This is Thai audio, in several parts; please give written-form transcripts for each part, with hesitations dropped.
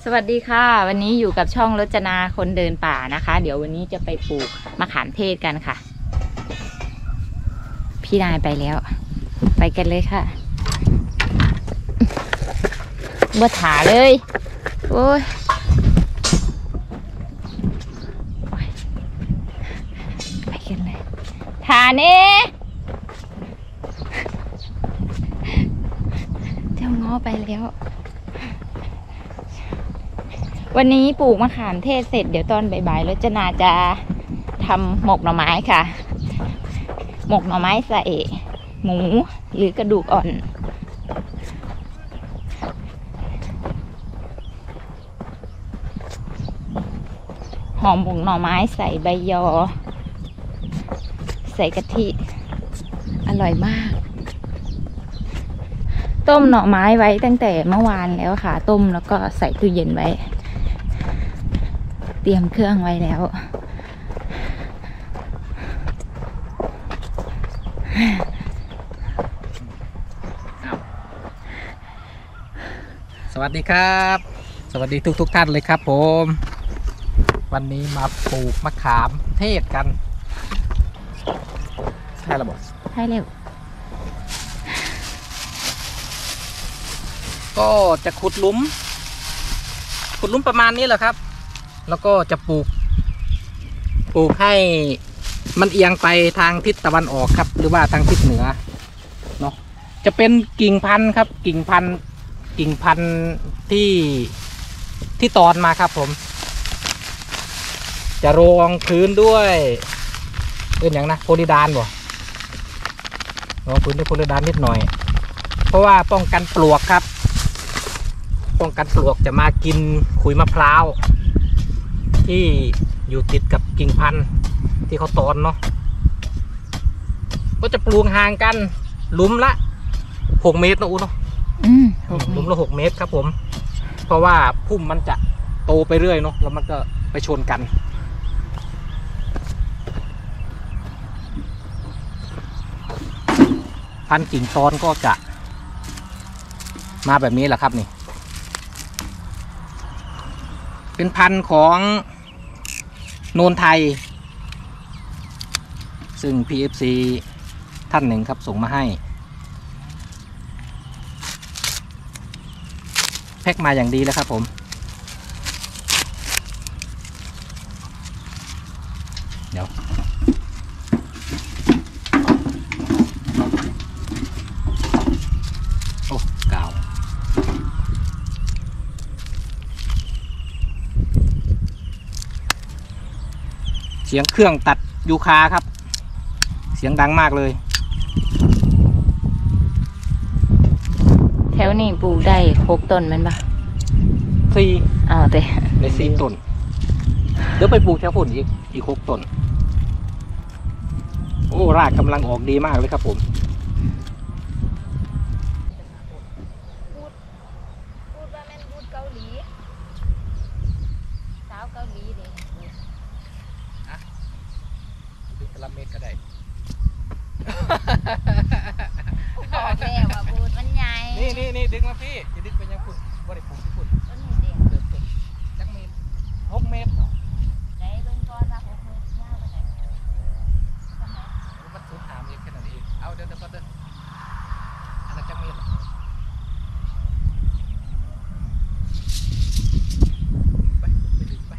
สวัสดีค่ะวันนี้อยู่กับช่องรจนาคนเดินป่านะคะเดี๋ยววันนี้จะไปปลูกมะขามเทศกันค่ะพี่นายไปแล้วไปกันเลยค่ะบัวถาเลยโอ้ยไปกันเลยถาเน่เจ้าง้อไปแล้ววันนี้ปลูกมะขามเทศเสร็จเดี๋ยวตอนบ่ายๆรจนาจะทำหมกหน่อไม้ค่ะหมกหน่อไม้ใส่หมูหรือกระดูกอ่อนหอมหมกหน่อไม้ใส่ใบยอใส่กะทิอร่อยมากต้มหน่อไม้ไว้ตั้งแต่เมื่อวานแล้วค่ะต้มแล้วก็ใส่ตู้เย็นไว้เตรียมเครื่องไว้แล้วสวัสดีครับสวัสดีทุกท่านเลยครับผมวันนี้มาปลูกมะขามเทศกันใช่ระบบใช่เร็วก็จะขุดหลุมประมาณนี้แหละครับแล้วก็จะปลูกให้มันเอียงไปทางทิศตะวันออกครับหรือว่าทางทิศเหนือเนาะจะเป็นกิ่งพันธุ์ครับกิ่งพันธุ์ที่ตอนมาครับผมจะรองพื้นด้วยเป็นอย่างนะโพลิดานบ่รองพื้นด้วยโพลิดานนิดหน่อยเพราะว่าป้องกันปลวกครับป้องกันปลวกจะมากินขุยมะพร้าวที่อยู่ติดกับกิ่งพันธุ์ที่เขาตอนเนาะก็จะปลูกห่างกันหลุมละ6 เมตรนะอุ้นเนาะหลุมละ6 เมตรครับผมเพราะว่าพุ่มมันจะโตไปเรื่อยเนาะแล้วมันก็ไปชนกันพันธุ์กิ่งตอนก็จะมาแบบนี้แหละครับนี่เป็นพันธุ์ของโนนไทยซึ่ง PFC ท่านหนึ่งครับส่งมาให้แพ็คมาอย่างดีแล้วครับผมเดี๋ยวโอ้กาวเสียงเครื่องตัดยูคาครับเสียงดังมากเลยแถวนี้ปลูกได้6 ต้นมันปะ 4 อ้าวแต่ใน4 ต้นเดี๋ยวไปปลูกแถวฝุ่นอีก6 ต้นโอ้รากกำลังออกดีมากเลยครับผมพูดว่าแม่นพูดเกาหลีสาวเกาหลีเลยดึงกระเม็ดก็ได้บอกแล้วว่าพูดมันใหญ่นี่ดึงมาพี่จะดึงไปยังฝุ่นว่าได้ปลูกที่ฝุ่นต้นนี้เด็กเริ่มต้นจักเมตร6 เมตรเนาะไหนเบิ่งก่อนว่า6 เมตรยาวเท่าไหร่มันสูง3 เมตรแค่นั้นเองเอาเดี๋ยวก่อนเด้ออันนั้นจักเมตรไปดึงไป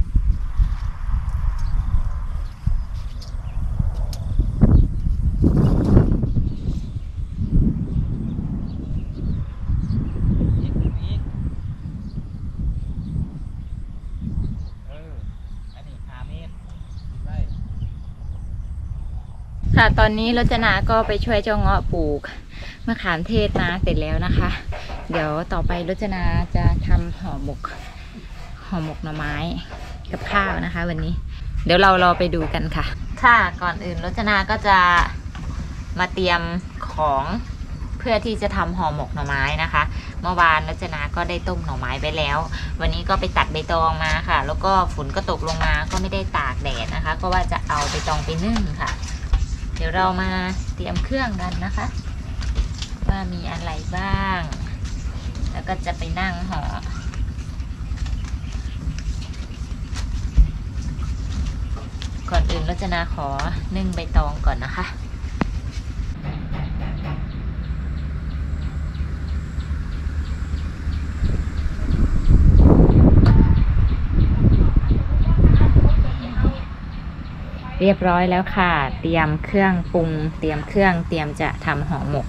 ค่ะตอนนี้รจนาก็ไปช่วยเจ้าเงาะปลูกมะขามเทศมาเสร็จแล้วนะคะเดี๋ยวต่อไปรจนาจะทำห่อหมกหน่อไม้กับข้าวนะคะวันนี้เดี๋ยวเรารอไปดูกันค่ะค่ะก่อนอื่นรจนาก็จะมาเตรียมของเพื่อที่จะทำห่อหมกหน่อไม้นะคะเมื่อวานรจนาก็ได้ต้มหน่อไม้ไปแล้ววันนี้ก็ไปตัดใบตองมาค่ะแล้วก็ฝนก็ตกลงมาก็ไม่ได้ตากแดดนะคะก็ว่าจะเอาใบตองไปนึ่งค่ะเดี๋ยวเรามาเตรียมเครื่องกันนะคะว่ามีอะไรบ้างแล้วก็จะไปนั่งห่อจนาขอนึ่งใบตองก่อนนะคะเรียบร้อยแล้วค่ะเตรียมเครื่องปรุงเตรียมจะทำห่อหมก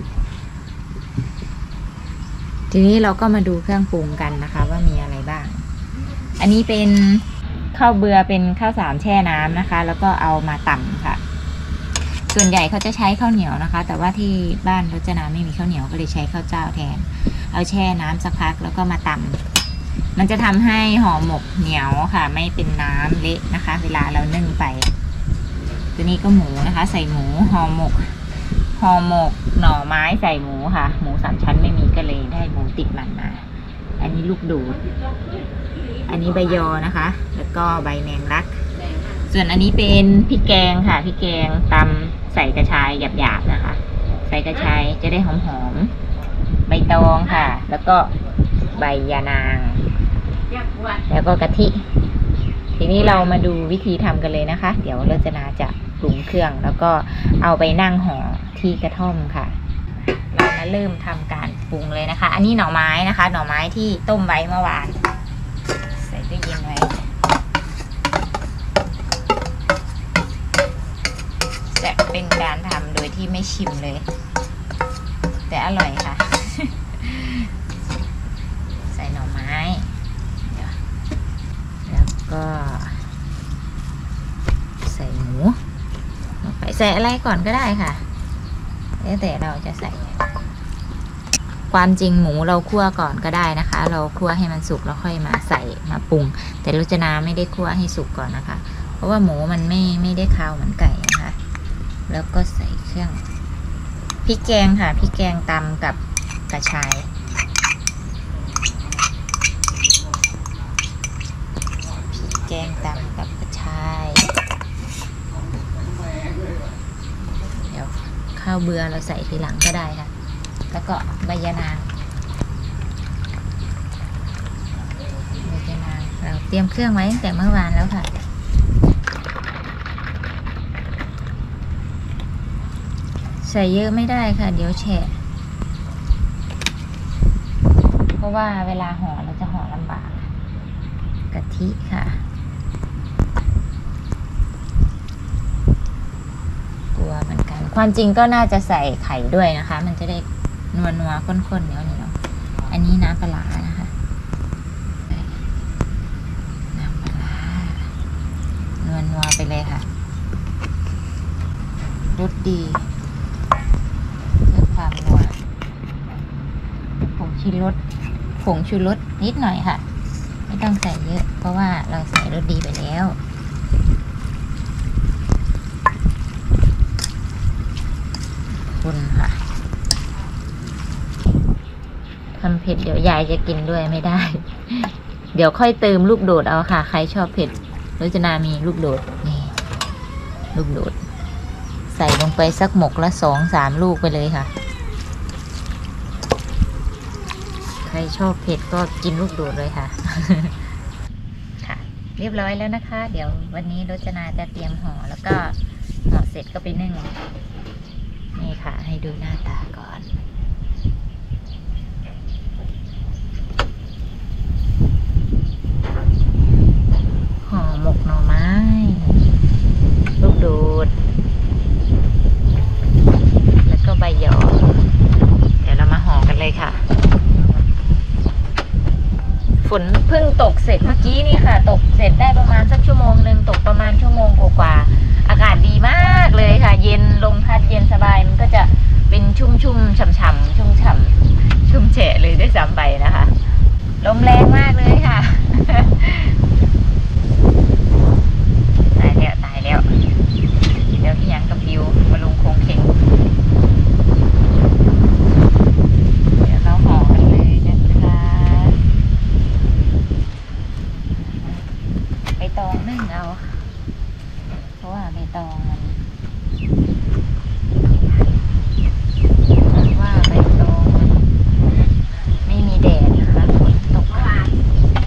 ทีนี้เราก็มาดูเครื่องปรุงกันนะคะว่ามีอะไรบ้างอันนี้เป็นข้าวเบื่อเป็นข้าวสารแช่น้ำนะคะแล้วก็เอามาตำค่ะส่วนใหญ่เขาจะใช้ข้าวเหนียวนะคะแต่ว่าที่บ้านรจนาไม่มีข้าวเหนียวก็เลยใช้ข้าวเจ้าแทนเอาแช่น้ำสักพักแล้วก็มาตำมันจะทำให้ห่อหมกเหนียวค่ะไม่เป็นน้ำเละนะคะเวลาเรานึ่งไปตัวนี้ก็หมูนะคะใส่หมูห่อหมกหน่อไม้ใส่หมูค่ะหมู3 ชั้นไม่มีก็เลยได้หมูติดมันมาอันนี้ลูกดูดอันนี้ใบยอนะคะแล้วก็ใบแมงลักส่วนอันนี้เป็นพริกแกงค่ะพริกแกงตำใส่กระชายหยาบๆนะคะใส่กระชายจะได้หอมๆใบตองค่ะแล้วก็ใบยานางแล้วก็กะทิทีนี้เรามาดูวิธีทำกันเลยนะคะเดี๋ยวรจนาจะปรุงเครื่องแล้วก็เอาไปนั่งห่อที่กระท่อมค่ะเรามาเริ่มทำการปรุงเลยนะคะอันนี้หน่อไม้นะคะหน่อไม้ที่ต้มไว้เมื่อวานใส่ตู้เย็นไว้จะเป็นการทำโดยที่ไม่ชิมเลยแต่อร่อยค่ะ ใส่หน่อไม้แล้วก็ใส่หมูลงไปใส่อะไรก่อนก็ได้ค่ะแล้วแต่เราจะใส่ความจริงหมูเราคั่วก่อนก็ได้นะคะเราคั่วให้มันสุกแล้วค่อยมาใส่มาปรุงแต่รจนาไม่ได้คั่วให้สุกก่อนนะคะเพราะว่าหมูมันไม่ได้คาวเหมือนไก่นะคะแล้วก็ใส่เครื่องพริกแกงค่ะพริกแกงตำกับกระชายพริกแกงตำกับกระชายเดี๋ยวข้าวเบื่อเราใส่ทีหลังก็ได้ค่ะแล้วก็ใบยะนางเราเตรียมเครื่องไว้ตั้งแต่เมื่อวานแล้วค่ะใส่เยอะไม่ได้ค่ะเดี๋ยวแฉะเพราะว่าเวลาห่อเราจะห่อลำบากกะทิค่ะกลัวเหมือนกันความจริงก็น่าจะใส่ไข่ด้วยนะคะมันจะได้นัวข้นๆเหนียวอันนี้น้ำปลาร้านะคะน้ำปลาร้านัวไปเลยค่ะรสดีเพื่อความนัวผงชูรสนิดหน่อยค่ะไม่ต้องใส่เยอะเพราะว่าเราใส่รสดีไปแล้วคนค่ะทำเผ็ดเดี๋ยวยายจะกินด้วยไม่ได้ เดี๋ยวค่อยเติมลูกโดดเอาค่ะใครชอบเผ็ดรจนามีลูกโดดนี่ลูกโดดใส่ลงไปสักหมกละ2-3 ลูกไปเลยค่ะใครชอบเผ็ดก็กินลูกโดดเลยค่ะ ค่ะเรียบร้อยแล้วนะคะเดี๋ยววันนี้รจนาจะเตรียมห่อแล้วก็ห่อเสร็จก็ไปนึ่งนี่ค่ะให้ดูหน้าตาก่อนห่อหมกหน่อไม้ลูกโดดแล้วก็ใบหยอเดี๋ยวเรามาห่อกันเลยค่ะฝนเพิ่งตกเสร็จเมื่อกี้นี่ค่ะตกเสร็จได้ประมาณสัก1 ชั่วโมงตกประมาณ1 ชั่วโมงกว่าอากาศดีมากเลยค่ะเย็นลมพัดเย็นสบายมันก็จะเป็นชุ่มฉ่ำชุ่มแฉะเลยด้วยซ้ำไปนะคะลมแรงมากเลยค่ะตายแล้วเดี๋ยวที่ยังกับฟิวมาลงโคงเข่งเดี๋ยวเราห่อกันเลยนะคะใบตองนึ่งเอาเพราะว่าใบตองมันไม่มีแดดนะคะฝนตก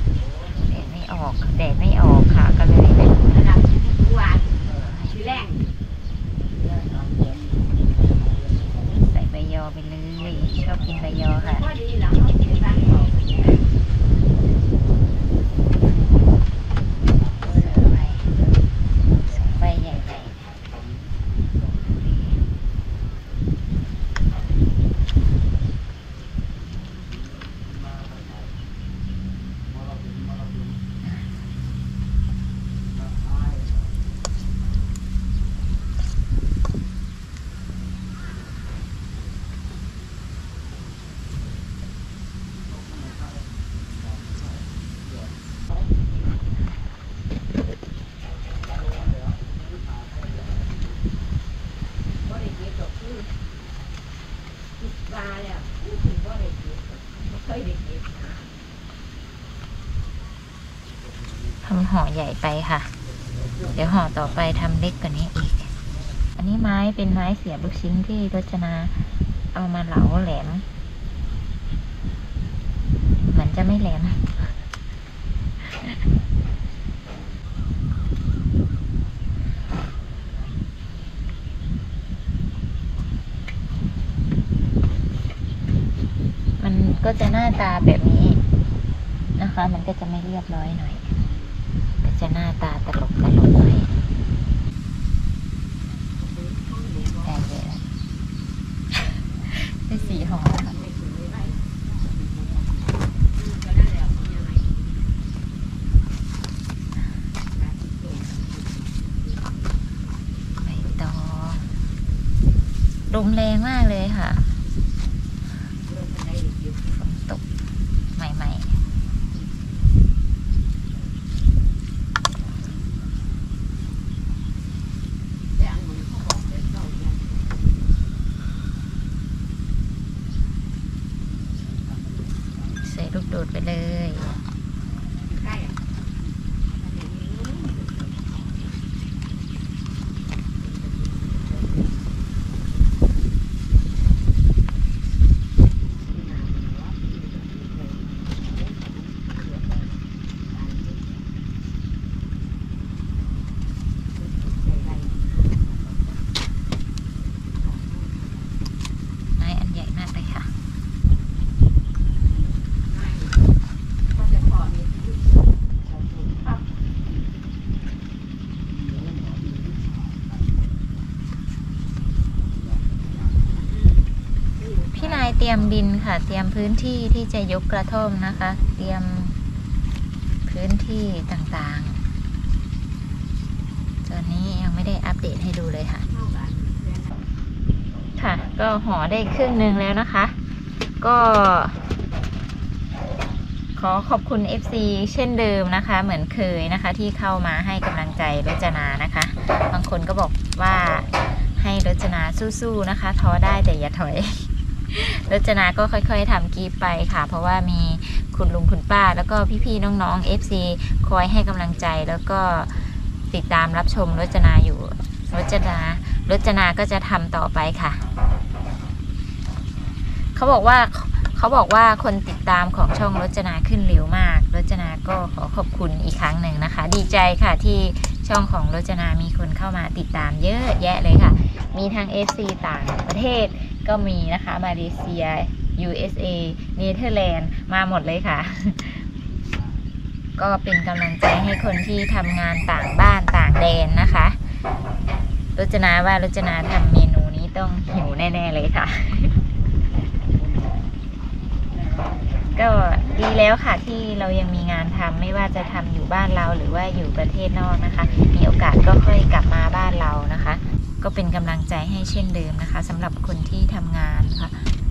ำห่อใหญ่ไปค่ะ เดี๋ยวห่อต่อไปทำเล็กกว่านี้อีก อันนี้ไม้เป็นไม้เสียบลูกชิ้นที่รจนาเอามาเหลาแหลมเหมือนจะไม่แหลมมันก็จะหน้าตาแบบนี้นะคะ มันก็จะไม่เรียบร้อยหน่อยก็จะหน้าตาตลกหน่อยแต่เยอะได้4 ห่อค่ะใบตองลมแรงมากเลยค่ะฝนตกใหม่ๆใส่ลูกโดดไปเลยไม้อันใหญ่มากเลยค่ะพี่นายเตรียมดินค่ะ เตรียมพื้นที่ที่จะยกกระท่อมนะคะ เตรียมพื้นที่ต่างๆตอนนี้ยังไม่ได้อัปเดตให้ดูเลยค่ะค่ะ ก็ห่อได้ครึ่งหนึ่งแล้วนะคะ ก็ขอขอบคุณ FC เช่นเดิมนะคะ เหมือนเคยนะคะ ที่เข้ามาให้กำลังใจรจนานะคะ บางคนก็บอกว่าให้รจนาสู้ๆนะคะท้อได้แต่อย่าถอย รจนาก็ค่อยๆทำคลิปไปค่ะ เพราะว่ามีคุณลุงคุณป้าแล้วก็พี่ๆน้องๆ FC คอยให้กำลังใจแล้วก็ติดตามรับชมรจนาอยู่รจนาก็จะทำต่อไปค่ะเขาบอกว่าคนติดตามของช่องรจนาขึ้นเร็วมากรจนาก็ขอขอบคุณอีกครั้งหนึ่งนะคะ ดีใจค่ะที่ช่องของรจนามีคนเข้ามาติดตามเยอะแยะเลยค่ะมีทั้ง FC ต่างประเทศก็มีนะคะมาเลเซีย USA เนเธอร์แลนด์มาหมดเลยค่ะ ก็เป็นกำลังใจให้คนที่ทำงานต่างบ้านต่างแดนนะคะรจนาว่ารจนาทำเมนูนี้ต้องหิวแน่ๆเลยค่ะ ก็ดีแล้วค่ะที่เรายังมีงานทำไม่ว่าจะทำอยู่บ้านเราหรือว่าอยู่ประเทศนอกนะคะมีโอกาสก็ค่อยกลับมาบ้านเรานะคะ ก็เป็นกำลังใจให้เช่นเดิมนะคะสำหรับคนที่ทำงานค่ะ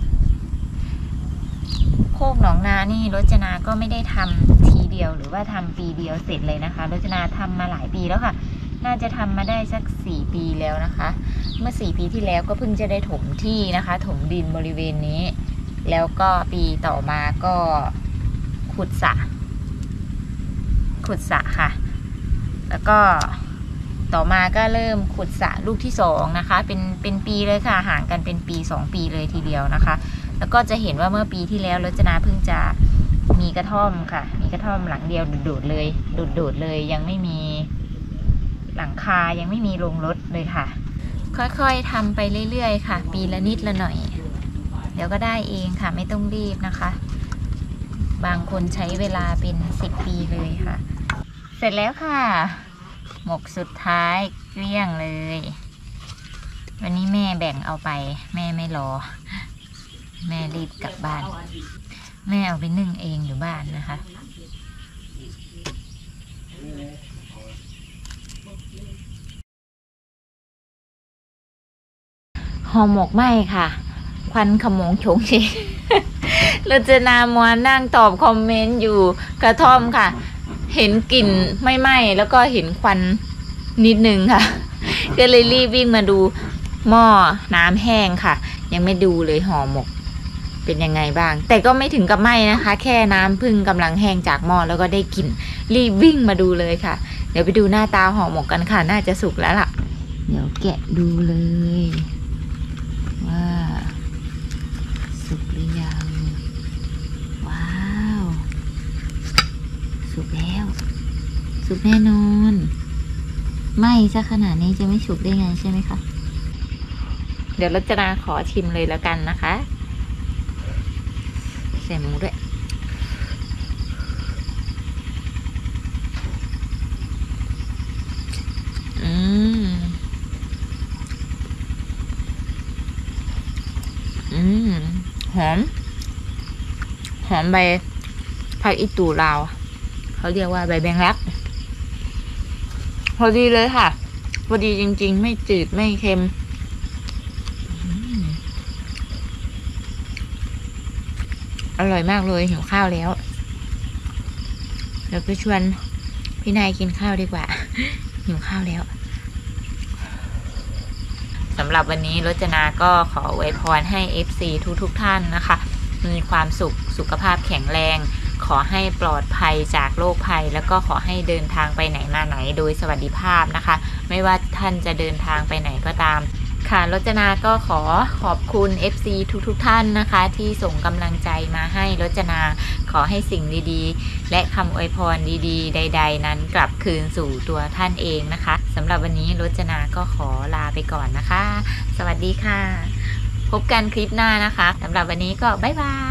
โคกหนองนานี่รจนาก็ไม่ได้ทำทีเดียวหรือว่าทำปีเดียวเสร็จเลยนะคะรจนาทำมาหลายปีแล้วค่ะน่าจะทำมาได้สัก4 ปีแล้วนะคะเมื่อ4 ปีที่แล้วก็เพิ่งจะได้ถมที่นะคะถมดินบริเวณนี้แล้วก็ปีต่อมาก็ขุดสระค่ะแล้วก็ต่อมาก็เริ่มขุดสระลูกที่2นะคะเป็นปีเลยค่ะห่างกันเป็นปี2 ปีเลยทีเดียวนะคะแล้วก็จะเห็นว่าเมื่อปีที่แล้วรจนาเพิ่งจะมีกระท่อมค่ะมีกระท่อมหลังเดียวโดดๆเลยยังไม่มีหลังคายังไม่มีโรงรถเลยค่ะค่อยๆทำไปเรื่อยๆค่ะปีละนิดละหน่อยเดี๋ยวก็ได้เองค่ะไม่ต้องรีบนะคะบางคนใช้เวลาเป็น10 ปีเลยค่ะเสร็จแล้วค่ะหมกสุดท้ายเกลี้ยงเลยวันนี้แม่แบ่งเอาไปแม่ไม่รอแม่รีบกลับบ้านแม่เอาไปนึ่งเองอยู่บ้านนะคะห่อหมกไหม้ค่ะควันขโมงโฉงเฉง รจนามัวนั่งตอบคอมเมนต์อยู่กระท่อมค่ะเห็นกลิ่นไม่ไหม้แล้วก็เห็นควันนิดนึงค่ะก็เลยรีบวิ่งมาดูหม้อน้ำแห้งค่ะยังไม่ดูเลยห่อหมกเป็นยังไงบ้าง แต่ก็ไม่ถึงกับไหม้นะคะ แค่น้ำพึ่งกำลังแห้งจากหม้อแล้วก็ได้กลิ่นรีบวิ่งมาดูเลยค่ะ เดี๋ยวไปดูหน้าตาห่อหมกกันค่ะ น่าจะสุกแล้วล่ะ เดี๋ยวแกะดูเลย ว่าสุกหรือยัง ว้าว สุกแล้ว สุกแน่นอนไหม้ซะขนาดนี้จะไม่สุกได้ไงใช่ไหมคะ เดี๋ยวรจนาขอชิมเลยแล้วกันนะคะใส่หมูด้วยหอม หอมใบผักอีตูลาว เขาเรียกว่าใบแบงลัก พอดีเลยค่ะ พอดีจริงๆ ไม่จืดไม่เค็ม อร่อยมากเลยหิวข้าวแล้ว เดี๋ยวไปชวนพี่นายกินข้าวดีกว่า หิวข้าวแล้วสำหรับวันนี้รจนาก็ขออวยพรให้ FC ทุกท่านนะคะ มีความสุขสุขภาพแข็งแรง ขอให้ปลอดภัยจากโรคภัย แล้วก็ขอให้เดินทางไปไหนมาไหนโดยสวัสดิภาพนะคะ ไม่ว่าท่านจะเดินทางไปไหนก็ตามค่ะรจนาก็ขอขอบคุณ FC ทุกท่านนะคะ ที่ส่งกำลังใจมาให้รจนาขอให้สิ่งดีๆและคำอวยพรดีๆใดๆนั้นกลับคืนสู่ตัวท่านเองนะคะสำหรับวันนี้รจนาก็ขอลาไปก่อนนะคะสวัสดีค่ะพบกันคลิปหน้านะคะสำหรับวันนี้ก็บ๊ายบาย